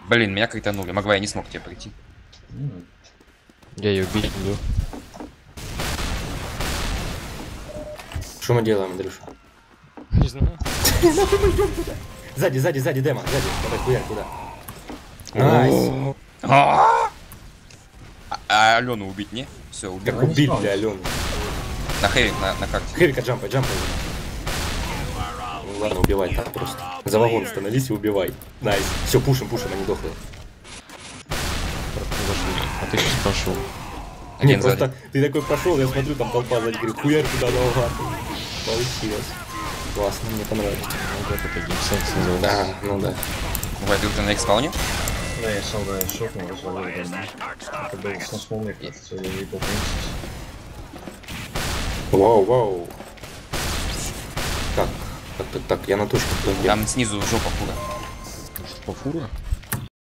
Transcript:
Блин, меня кританули. Могла, я не смог тебе прийти. Я ее убить буду. Что мы делаем, Андрюша? Не знаю. Сзади, Дема, сзади. Давай, хуярь туда. Найс. А Алену убить, не? Все, убил. Как убить для Алены. На хэви, на карте. Херика, джампай. Ну ладно, убивай так просто. За вагон становись и убивай. Найс. Все, пушим, они дохлые. А ты сейчас пошел. Не, Один просто сзади. ты такой пошел, я смотрю, там толпа сзади, говорит, хуярь туда наугад. Получилось. Классно, мне понравилось. Вот это геймсенс называется. Да, ну да. Бывает, ты на экспауне? Да, я сам, да, шокнул, развалил, да. Это был сносмол, мне кажется, или Evil Princess. Вау. Так, я на точку. Там снизу жопа фура. Что, фура?